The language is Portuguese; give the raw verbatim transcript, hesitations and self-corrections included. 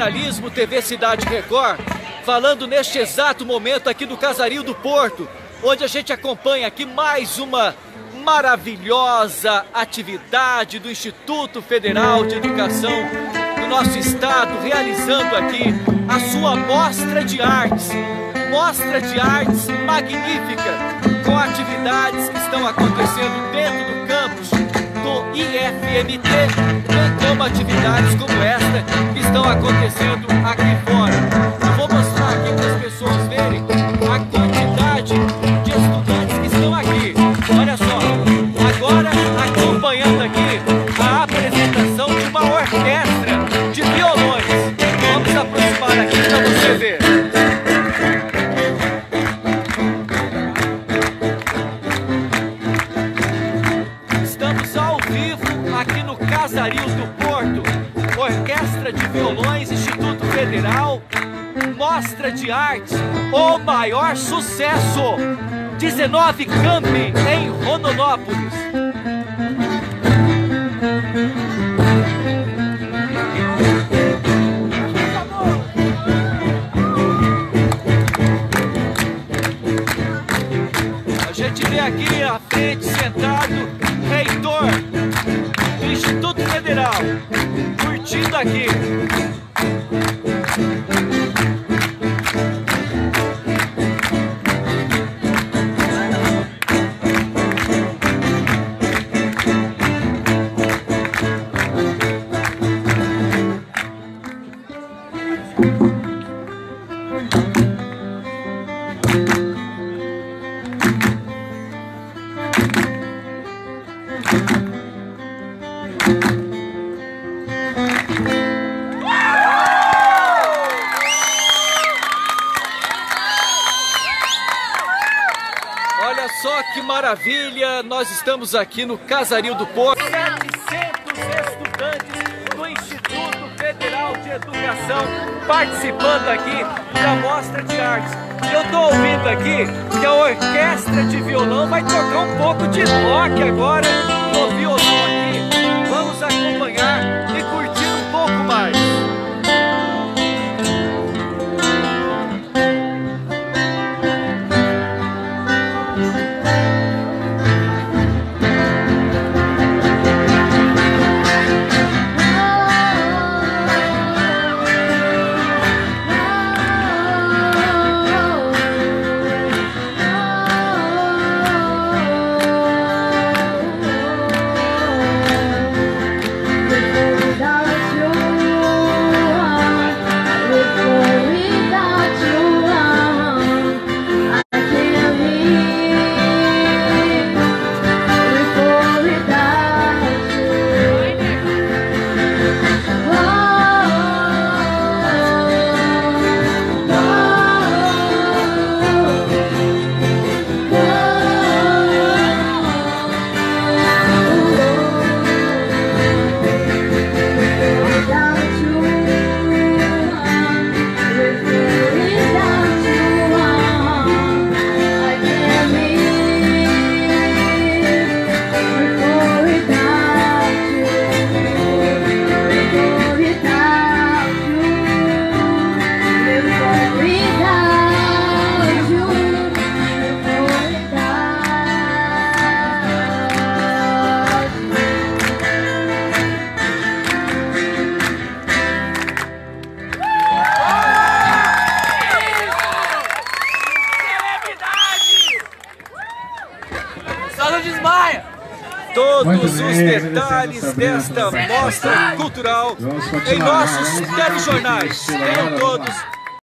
Jornalismo T V Cidade Record, falando neste exato momento aqui do Casario do Porto, onde a gente acompanha aqui mais uma maravilhosa atividade do Instituto Federal de Educação do nosso estado, realizando aqui a sua mostra de artes. Mostra de artes magnífica, com atividades que estão acontecendo dentro do campus do I F M T, bem como atividades como esta que estão acontecendo aqui fora. Eu vou mostrar aqui para as pessoas verem a quantidade de estudantes que estão aqui. Olha só, agora acompanhando aqui a apresentação de uma orquestra de violões. Vamos aproximar aqui para você ver. Aqui no Casario do Porto, Orquestra de Violões, Instituto Federal, Mostra de Artes, o maior sucesso, dezenove Camping em Rondonópolis. A gente vê aqui à frente sentado reitor do Instituto Federal, curtindo aqui. Olha só que maravilha, nós estamos aqui no Casario do Porto. setecentos estudantes do Instituto Federal de Educação participando aqui da Mostra de Artes. Eu estou ouvindo aqui que a orquestra de violão vai tocar um pouco de rock agora no violão aqui. Vamos acompanhar e curtir um pouco mais. Todos os detalhes desta mostra cultural em nossos telejornais. Tenham todos